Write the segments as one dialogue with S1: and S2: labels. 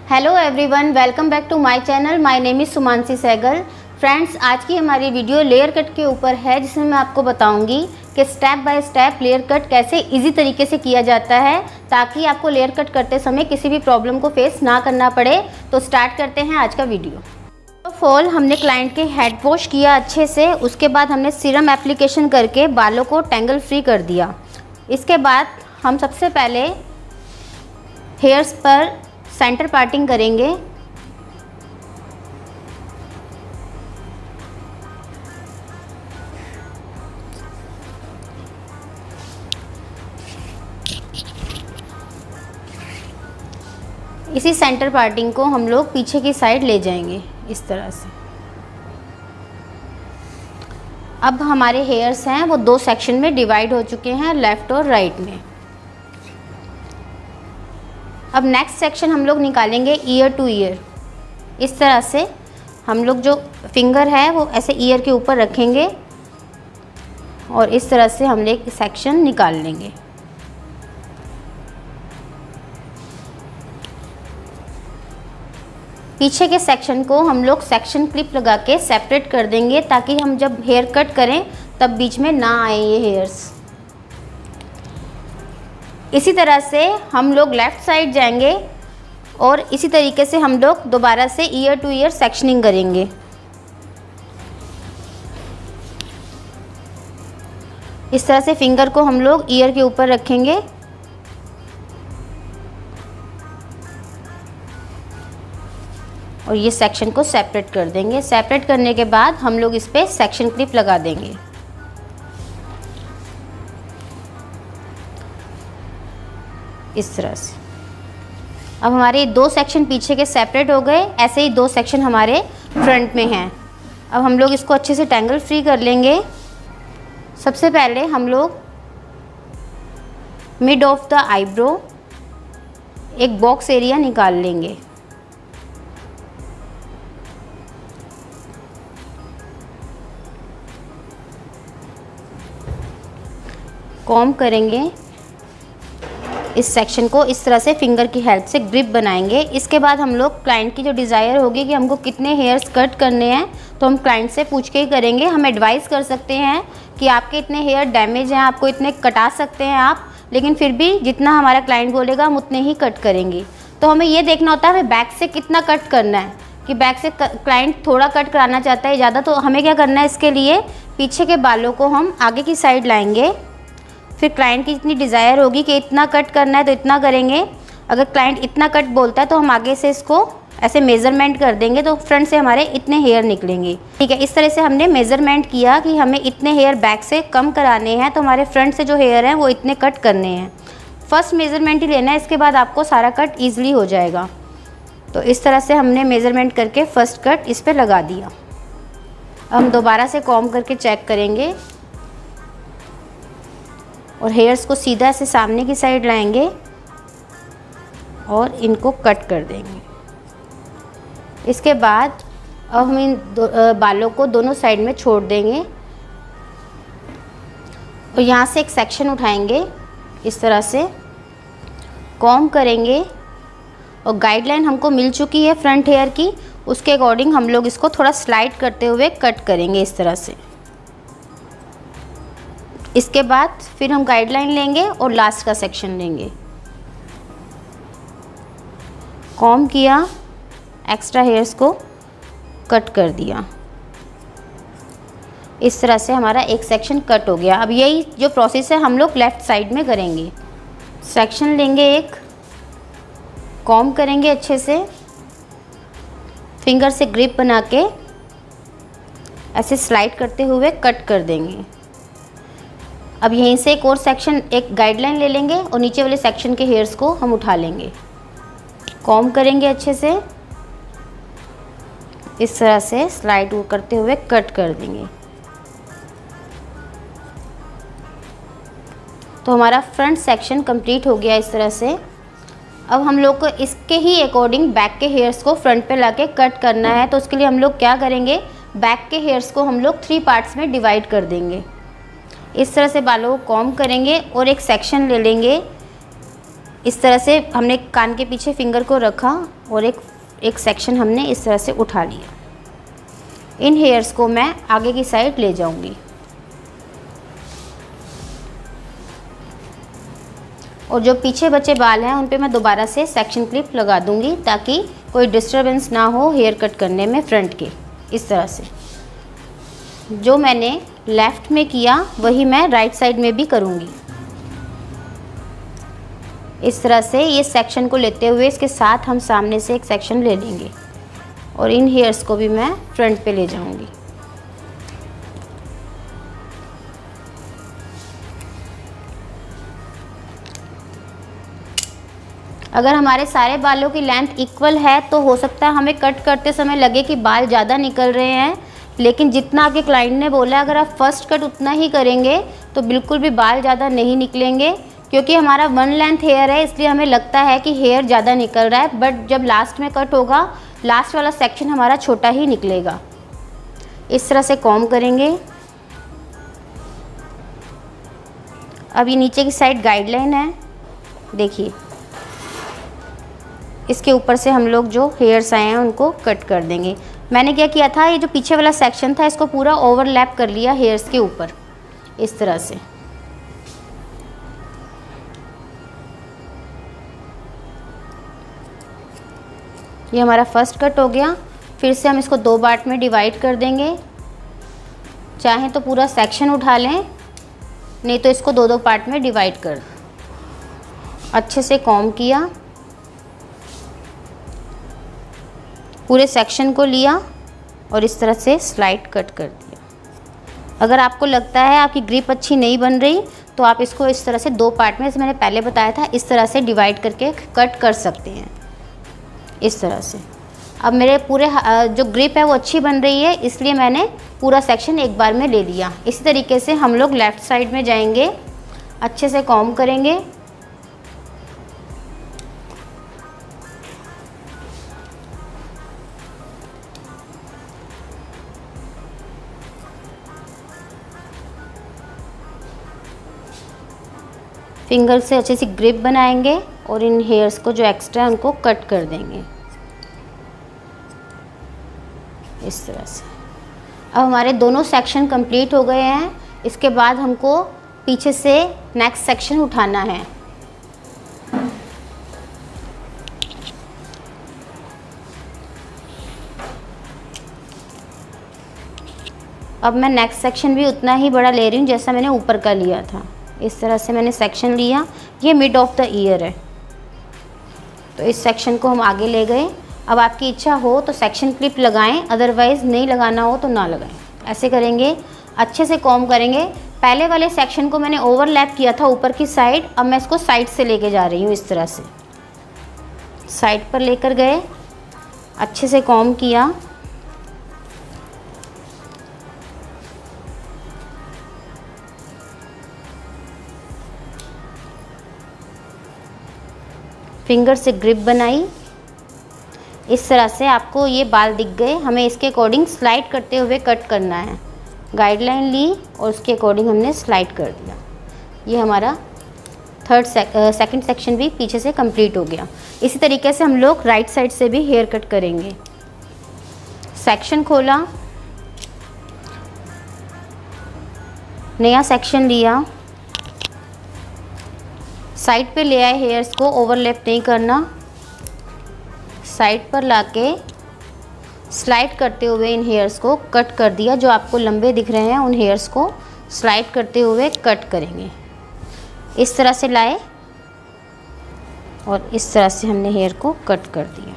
S1: Hello everyone, welcome back to my channel. My name is Sumansi Sehgal. Friends, आज की हमारी video layer cut के ऊपर है, जिसमें मैं आपको बताऊंगी कि step by step layer cut कैसे इजी तरीके से किया जाता है, ताकि आपको लेयर कट करते समय किसी भी प्रॉब्लम को फेस ना करना पड़े। तो स्टार्ट करते हैं आज का वीडियो। फर्स्ट ऑफ ऑल, हमने क्लाइंट के हेड वॉश किया अच्छे से। उसके बाद हमने सीरम एप्लीकेशन करके बालों को टेंगल फ्री कर दिया। इसके बाद हम सबसे पहले हेयर्स पर सेंटर पार्टिंग करेंगे। इसी सेंटर पार्टिंग को हम लोग पीछे की साइड ले जाएंगे इस तरह से। अब हमारे हेयर्स हैं वो दो सेक्शन में डिवाइड हो चुके हैं, लेफ़्ट और राइट में। अब नेक्स्ट सेक्शन हम लोग निकालेंगे ईयर टू ईयर। इस तरह से हम लोग जो फिंगर है वो ऐसे ईयर के ऊपर रखेंगे और इस तरह से हम लोग सेक्शन निकाल लेंगे। पीछे के सेक्शन को हम लोग सेक्शन क्लिप लगा के सेपरेट कर देंगे, ताकि हम जब हेयर कट करें तब बीच में ना आए ये हेयर्स। इसी तरह से हम लोग लेफ़्ट साइड जाएंगे और इसी तरीके से हम लोग दोबारा से ईयर टू ईयर सेक्शनिंग करेंगे। इस तरह से फिंगर को हम लोग ईयर के ऊपर रखेंगे और ये सेक्शन को सेपरेट कर देंगे। सेपरेट करने के बाद हम लोग इस पर सेक्शन क्लिप लगा देंगे। इस तरह से अब हमारे दो सेक्शन पीछे के सेपरेट हो गए। ऐसे ही दो सेक्शन हमारे फ्रंट में हैं। अब हम लोग इसको अच्छे से टेंगल फ्री कर लेंगे। सबसे पहले हम लोग मिड ऑफ द आईब्रो एक बॉक्स एरिया निकाल लेंगे। कॉम्ब करेंगे इस सेक्शन को, इस तरह से फिंगर की हेल्प से ग्रिप बनाएंगे। इसके बाद हम लोग क्लाइंट की जो डिज़ायर होगी कि हमको कितने हेयर्स कट करने हैं, तो हम क्लाइंट से पूछ के ही करेंगे। हम एडवाइस कर सकते हैं कि आपके इतने हेयर डैमेज हैं, आपको इतने कटा सकते हैं आप, लेकिन फिर भी जितना हमारा क्लाइंट बोलेगा हम उतने ही कट करेंगे। तो हमें ये देखना होता है हमें बैक से कितना कट करना है, कि बैक से क्लाइंट थोड़ा कट कराना चाहता है ज़्यादा, तो हमें क्या करना है, इसके लिए पीछे के बालों को हम आगे की साइड लाएंगे। फिर क्लाइंट की इतनी डिज़ायर होगी कि इतना कट करना है तो इतना करेंगे। अगर क्लाइंट इतना कट बोलता है तो हम आगे से इसको ऐसे मेज़रमेंट कर देंगे, तो फ्रंट से हमारे इतने हेयर निकलेंगे। ठीक है, इस तरह से हमने मेज़रमेंट किया कि हमें इतने हेयर बैक से कम कराने हैं, तो हमारे फ्रंट से जो हेयर हैं वो इतने कट करने हैं। फर्स्ट मेज़रमेंट ही लेना है, इसके बाद आपको सारा कट ईजिली हो जाएगा। तो इस तरह से हमने मेज़रमेंट करके फर्स्ट कट इस पर लगा दिया। अब हम दोबारा से कॉम्ब करके चेक करेंगे और हेयर्स को सीधा से सामने की साइड लाएंगे और इनको कट कर देंगे। इसके बाद अब हम इन बालों को दोनों साइड में छोड़ देंगे और यहाँ से एक सेक्शन उठाएंगे, इस तरह से कॉम्ब करेंगे और गाइडलाइन हमको मिल चुकी है फ्रंट हेयर की, उसके अकॉर्डिंग हम लोग इसको थोड़ा स्लाइड करते हुए कट करेंगे इस तरह से। इसके बाद फिर हम गाइडलाइन लेंगे और लास्ट का सेक्शन लेंगे। कॉम्ब किया, एक्स्ट्रा हेयर्स को कट कर दिया। इस तरह से हमारा एक सेक्शन कट हो गया। अब यही जो प्रोसेस है हम लोग लेफ़्ट साइड में करेंगे। सेक्शन लेंगे एक, कॉम्ब करेंगे अच्छे से, फिंगर से ग्रिप बना के ऐसे स्लाइड करते हुए कट कर देंगे। अब यहीं से एक और सेक्शन, एक गाइडलाइन ले लेंगे और नीचे वाले सेक्शन के हेयर्स को हम उठा लेंगे। कॉम्ब करेंगे अच्छे से, इस तरह से स्लाइड करते हुए कट कर देंगे। तो हमारा फ्रंट सेक्शन कंप्लीट हो गया इस तरह से। अब हम लोग को इसके ही अकॉर्डिंग बैक के हेयर्स को फ्रंट पे लाके कट करना है। तो उसके लिए हम लोग क्या करेंगे, बैक के हेयर्स को हम लोग 3 पार्ट्स में डिवाइड कर देंगे। इस तरह से बालों को कॉम्ब करेंगे और एक सेक्शन ले लेंगे इस तरह से हमने कान के पीछे फिंगर को रखा और एक सेक्शन हमने इस तरह से उठा लिया। इन हेयर्स को मैं आगे की साइड ले जाऊंगी और जो पीछे बचे बाल हैं उन पे मैं दोबारा से सेक्शन क्लिप लगा दूंगी ताकि कोई डिस्टरबेंस ना हो हेयर कट करने में फ्रंट के। इस तरह से जो मैंने लेफ़्ट में किया वही मैं राइट साइड में भी करूंगी। इस तरह से ये सेक्शन को लेते हुए इसके साथ हम सामने से एक सेक्शन ले लेंगे और इन हेयर्स को भी मैं फ्रंट पे ले जाऊंगी। अगर हमारे सारे बालों की लेंथ इक्वल है तो हो सकता है हमें कट करते समय लगे कि बाल ज़्यादा निकल रहे हैं, लेकिन जितना आपके क्लाइंट ने बोला अगर आप फर्स्ट कट उतना ही करेंगे तो बिल्कुल भी बाल ज़्यादा नहीं निकलेंगे, क्योंकि हमारा वन लेंथ हेयर है इसलिए हमें लगता है कि हेयर ज़्यादा निकल रहा है, बट जब लास्ट में कट होगा लास्ट वाला सेक्शन हमारा छोटा ही निकलेगा। इस तरह से कॉम्ब करेंगे। अब ये नीचे की साइड गाइडलाइन है, देखिए इसके ऊपर से हम लोग जो हेयर्स आए हैं उनको कट कर देंगे। मैंने क्या किया था, ये जो पीछे वाला सेक्शन था इसको पूरा ओवरलैप कर लिया हेयर्स के ऊपर इस तरह से। ये हमारा फर्स्ट कट हो गया। फिर से हम इसको 2 पार्ट में डिवाइड कर देंगे। चाहें तो पूरा सेक्शन उठा लें, नहीं तो इसको 2-2 पार्ट में डिवाइड कर। अच्छे से कॉम्ब किया, पूरे सेक्शन को लिया और इस तरह से स्लाइड कट कर दिया। अगर आपको लगता है आपकी ग्रिप अच्छी नहीं बन रही तो आप इसको इस तरह से 2 पार्ट में, जैसे मैंने पहले बताया था, इस तरह से डिवाइड करके कट कर सकते हैं इस तरह से। अब मेरे पूरे जो ग्रिप है वो अच्छी बन रही है इसलिए मैंने पूरा सेक्शन एक बार में ले लिया। इसी तरीके से हम लोग लेफ़्ट साइड में जाएंगे, अच्छे से कॉम्ब करेंगे। फिंगर से अच्छे से ग्रिप बनाएंगे और इन हेयर्स को जो एक्स्ट्रा है उनको कट कर देंगे इस तरह से। अब हमारे दोनों सेक्शन कंप्लीट हो गए हैं। इसके बाद हमको पीछे से नेक्स्ट सेक्शन उठाना है। अब मैं नेक्स्ट सेक्शन भी उतना ही बड़ा ले रही हूँ जैसा मैंने ऊपर का लिया था। इस तरह से मैंने सेक्शन लिया। ये मिड ऑफ द ईयर है तो इस सेक्शन को हम आगे ले गए। अब आपकी इच्छा हो तो सेक्शन क्लिप लगाएं, अदरवाइज़ नहीं लगाना हो तो ना लगाएं। ऐसे करेंगे, अच्छे से कॉम्ब करेंगे। पहले वाले सेक्शन को मैंने ओवरलैप किया था ऊपर की साइड, अब मैं इसको साइड से लेके जा रही हूँ। इस तरह से साइड पर लेकर गए, अच्छे से कॉम्ब किया। फिंगर से ग्रिप बनाई। इस तरह से आपको ये बाल दिख गए। हमें इसके अकॉर्डिंग स्लाइड करते हुए कट करना है। गाइडलाइन ली और उसके अकॉर्डिंग हमने स्लाइड कर दिया। ये हमारा सेकंड सेक्शन भी पीछे से कंप्लीट हो गया। इसी तरीके से हम लोग राइट साइड से भी हेयर कट करेंगे। सेक्शन खोला, नया सेक्शन लिया, साइड पे ले आए। हेयर्स को ओवरलैप नहीं करना, साइड पर लाके स्लाइड करते हुए इन हेयर्स को कट कर दिया। जो आपको लंबे दिख रहे हैं उन हेयर्स को स्लाइड करते हुए कट करेंगे। इस तरह से लाए और इस तरह से हमने हेयर को कट कर दिया।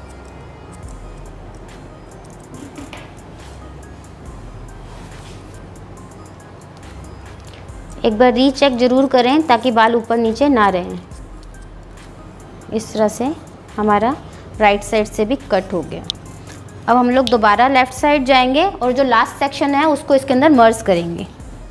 S1: एक बार रीचेक ज़रूर करें ताकि बाल ऊपर नीचे ना रहें। इस तरह से हमारा राइट साइड से भी कट हो गया। अब हम लोग दोबारा लेफ़्ट साइड जाएंगे और जो लास्ट सेक्शन है उसको इसके अंदर मर्ज करेंगे।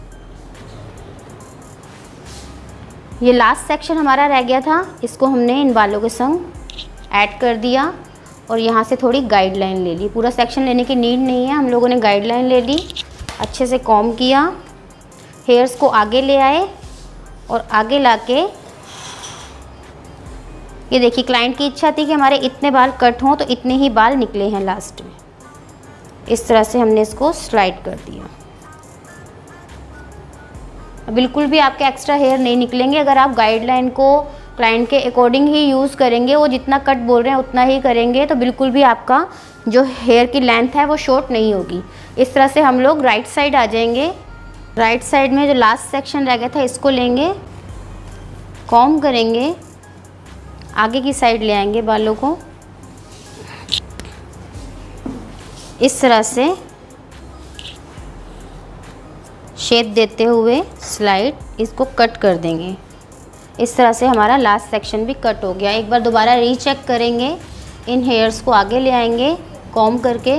S1: ये लास्ट सेक्शन हमारा रह गया था, इसको हमने इन बालों के संग ऐड कर दिया और यहाँ से थोड़ी गाइडलाइन ले ली। पूरा सेक्शन लेने की नीड नहीं है, हम लोगों ने गाइडलाइन ले ली। अच्छे से कॉम्ब किया, हेयर्स को आगे ले आए और आगे लाके ये देखिए क्लाइंट की इच्छा थी कि हमारे इतने बाल कट हों, तो इतने ही बाल निकले हैं लास्ट में। इस तरह से हमने इसको स्लाइड कर दिया। बिल्कुल भी आपके एक्स्ट्रा हेयर नहीं निकलेंगे अगर आप गाइडलाइन को क्लाइंट के अकॉर्डिंग ही यूज़ करेंगे, वो जितना कट बोल रहे हैं उतना ही करेंगे, तो बिल्कुल भी आपका जो हेयर की लेंथ है वो शॉर्ट नहीं होगी। इस तरह से हम लोग राइट साइड आ जाएंगे। राइट साइड में जो लास्ट सेक्शन रह गया था इसको लेंगे, कॉम्ब करेंगे, आगे की साइड ले आएंगे बालों को, इस तरह से शेप देते हुए स्लाइड इसको कट कर देंगे। इस तरह से हमारा लास्ट सेक्शन भी कट हो गया। एक बार दोबारा रीचेक करेंगे, इन हेयर्स को आगे ले आएंगे कॉम्ब करके,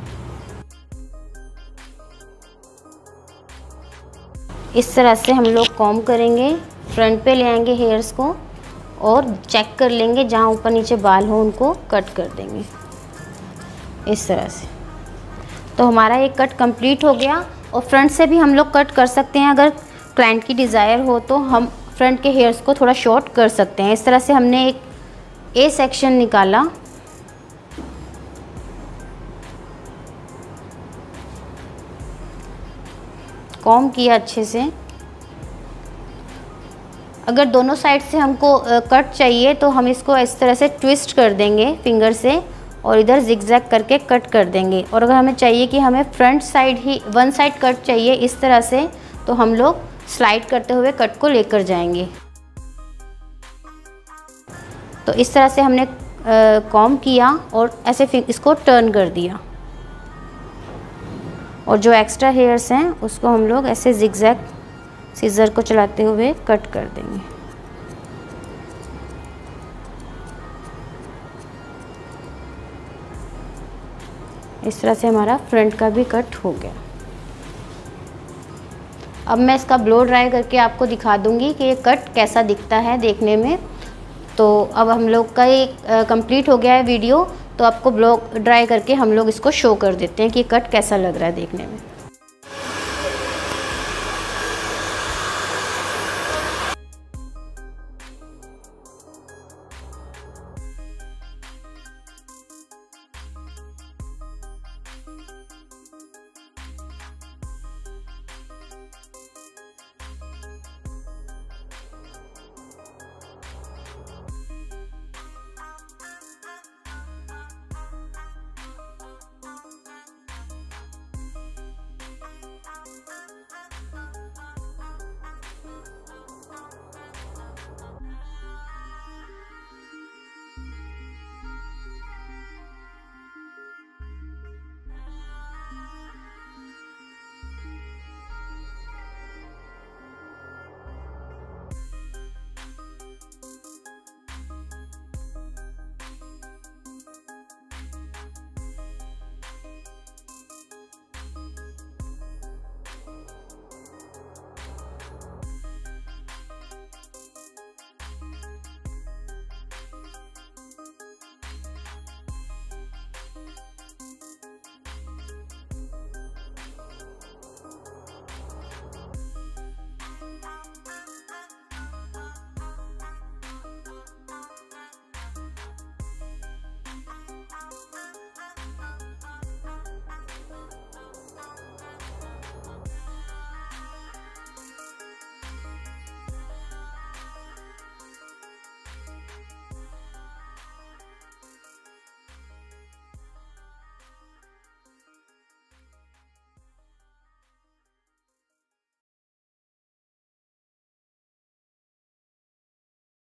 S1: इस तरह से हम लोग कॉम्ब करेंगे, फ्रंट पे ले आएंगे हेयर्स को और चेक कर लेंगे, जहाँ ऊपर नीचे बाल हो उनको कट कर देंगे इस तरह से। तो हमारा ये कट कंप्लीट हो गया। और फ्रंट से भी हम लोग कट कर सकते हैं, अगर क्लाइंट की डिज़ायर हो तो हम फ्रंट के हेयर्स को थोड़ा शॉर्ट कर सकते हैं। इस तरह से हमने एक ए सेक्शन निकाला, कॉम्ब किया अच्छे से। अगर दोनों साइड से हमको कट चाहिए तो हम इसको इस तरह से ट्विस्ट कर देंगे फिंगर से और इधर जिगजैग करके कट कर देंगे। और अगर हमें चाहिए कि हमें फ्रंट साइड ही वन साइड कट चाहिए इस तरह से, तो हम लोग स्लाइड करते हुए कट को लेकर जाएंगे। तो इस तरह से हमने कॉम्ब किया और ऐसे इसको टर्न कर दिया और जो एक्स्ट्रा हेयर्स हैं उसको हम लोग ऐसे जिगजैग सीजर को चलाते हुए कट कर देंगे। इस तरह से हमारा फ्रंट का भी कट हो गया। अब मैं इसका ब्लो ड्राई करके आपको दिखा दूंगी कि ये कट कैसा दिखता है देखने में। तो अब हम लोग का ये कंप्लीट हो गया है वीडियो, तो आपको ब्लो ड्राई करके हम लोग इसको शो कर देते हैं कि कट कैसा लग रहा है देखने में।